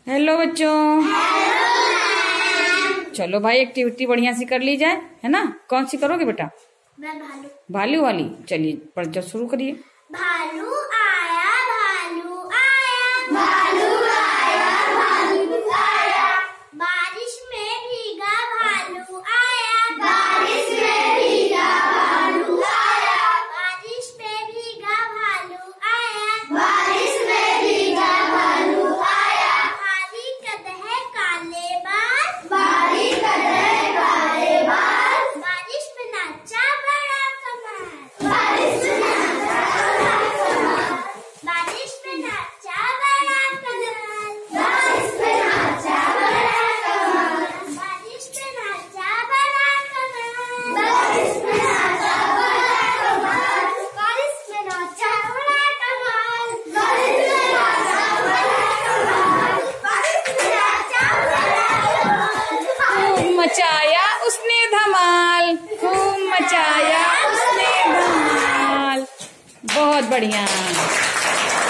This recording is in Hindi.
हेलो बच्चों। चलो भाई एक्टिविटी बढ़िया सी कर ली जाए, है ना। कौन सी करोगे बेटा? मैं भालू। भालू वाली। चलिए पढ़ शुरू करिए। भालू आया भालू आया भालू आया भालू आया, बारिश में भीगा भालू आया बारिश में भीगा भालू आया, बारिश में भीगा भालू आया बारिश में भीगा भालू आया, भारी कदह काले बाल भारी कदह काले बाल, बारिश में नाचा बड़ा कमाल बारिश में बारिश में नाचा बड़ा कमाल बारिश में नाचा बड़ा कमाल बारिश में नाचा बड़ा कमाल बारिश में नाचा बड़ा कमाल बारिश में नाचा बड़ा कमाल बारिश में नाचा बड़ा कमाल बारिश में नाचा बड़ा कमाल, खूब मचाया उसने धमाल, खूब मचाया उसने धमाल। बहुत बढ़िया।